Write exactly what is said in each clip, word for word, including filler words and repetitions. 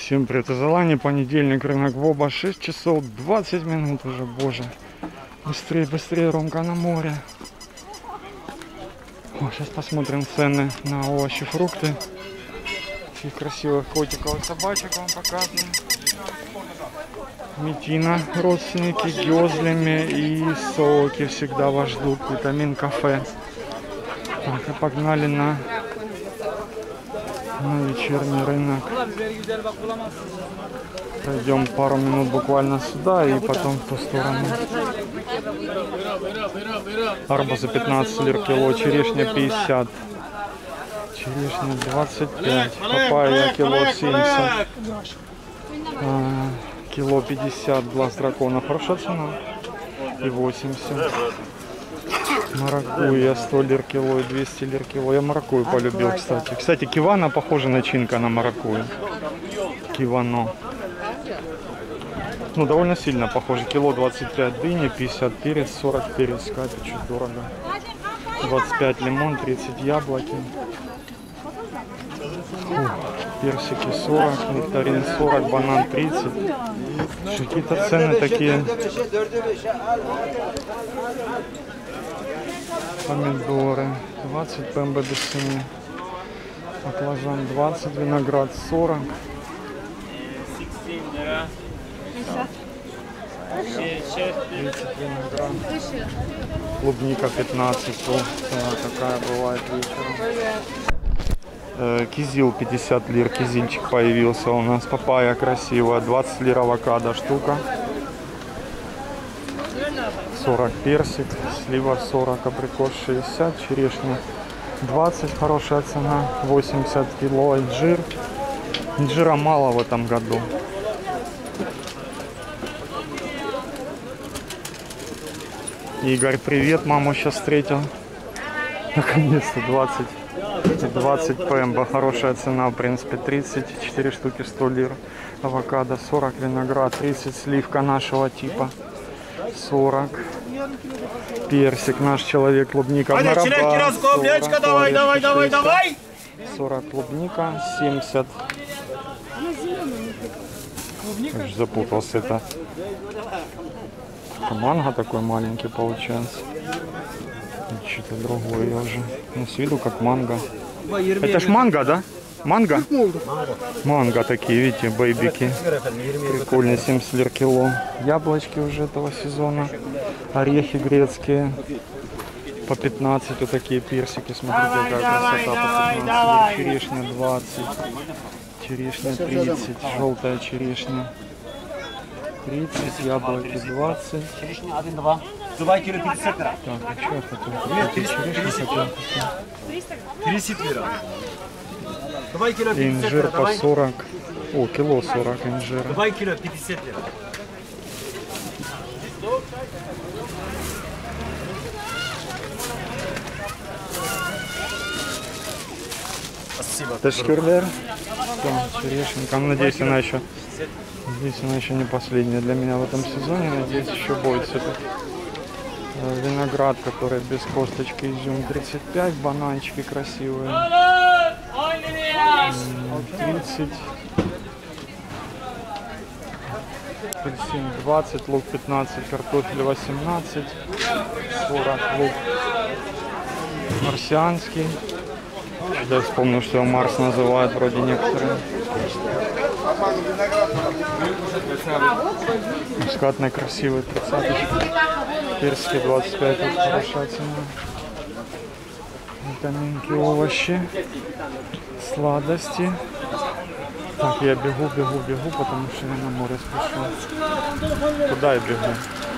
Всем привет из Алании, понедельник, рынок Воба, шесть часов двадцать минут уже, боже. Быстрее, быстрее, Ромка на море. О, сейчас посмотрим цены на овощи, фрукты. Таких красивых котиков и собачек вам показываю. Метина, родственники, гёзлями и соки всегда вас ждут. Витамин кафе. Так, и погнали на, на вечерний рынок. Пойдем пару минут буквально сюда и потом в ту сторону. Арбузы пятнадцать лир кило, черешня пятьдесят. Черешня двадцать пять, папайя кило семьдесят, а, кило пятьдесят, глаз дракона, хорошая цена, и восемьдесят. Маракуйя сто лир кило и двести лир кило. Я маракую полюбил, кстати. Кстати, кивана похожа начинка на маракую. Кивано. Ну, довольно сильно похоже. Кило двадцать пять дыни, пятьдесят перец, сорок перец. Кстати, чуть дорого. двадцать пять лимон, тридцать яблоки. Фу, персики сорок, нектарин сорок, банан тридцать. Какие-то цены такие. Помидоры двадцать, пембе без цены. Баклажан двадцать, виноград сорок. тридцать виноград. Клубника пятнадцать. О, цена такая бывает вечером. Кизил пятьдесят лир, кизильчик появился у нас. Папайя красивая, двадцать лир авокадо штука. сорок персик, слива сорок, абрикос шестьдесят, черешня двадцать, хорошая цена, восемьдесят кило, инжир. Инжира мало в этом году. Игорь, привет, маму сейчас встретил. Наконец-то двадцать. двадцать пемба, хорошая цена, в принципе, тридцать четыре штуки, сто лир. Авокадо сорок, виноград тридцать, сливка нашего типа сорок. Персик наш человек, клубника в нараба, сорок, давай, давай, давай, давай. сорок клубника, семьдесят. Аж запутался это. Манго такой маленький получается. Что-то другое уже. Ну, с виду как манго. Это ж манго, да? Манго? Манго такие, видите, бейбики. Прикольные, семьдесят лир кило. Яблочки уже этого сезона. Орехи грецкие. По пятнадцать. Вот такие персики. Смотрите, какая красота. По пятнадцать. Черешня двадцать. Черешня тридцать. Желтая черешня тридцать. Яблоки двадцать. Так, а что я хотел? Черешню хотел. тридцать лир. Инжир по сорок. О, кило сорок инжира. два кило пятьдесят лир. Спасибо. Ташкюрлер. Черешенка. Надеюсь, она еще. Надеюсь, она еще не последняя для меня в этом сезоне. Надеюсь, еще будет все-таки. Виноград, который без косточки, изюм тридцать пять, бананчики красивые. тридцать. Апельсин двадцать, лук пятнадцать, картофель восемнадцать, сорок лук марсианский. Я вспомнил, что его Марс называют вроде некоторые. Мускатный красивый тридцать. Персики двадцать пять, вот хорошая цена. Витаминки, овощи, сладости. Так, я бегу, бегу, бегу, потому что я на море спешу. Куда я бегу?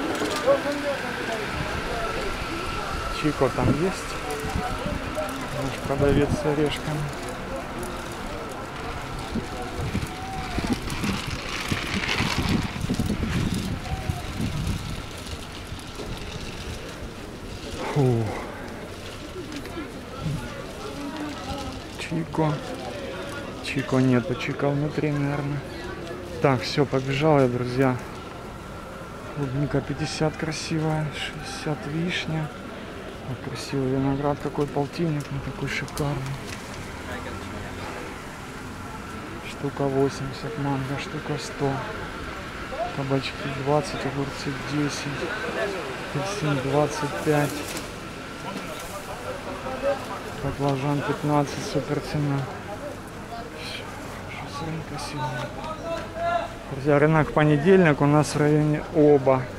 Чико там есть. Наш продавец с орешками. Фу. Чико. Чико нету, Чико внутри, наверное. Так, все, побежал я, друзья. Клубника пятьдесят красивая, шестьдесят вишня. Вот красивый виноград, какой полтинник, ну такой шикарный. штука восемьдесят, манго штука сто. Кабачки двадцать, огурцы десять, апельсин двадцать пять, баклажан пятнадцать, супер цена. С рынка сегодня. Друзья, рынок в понедельник у нас в районе Оба.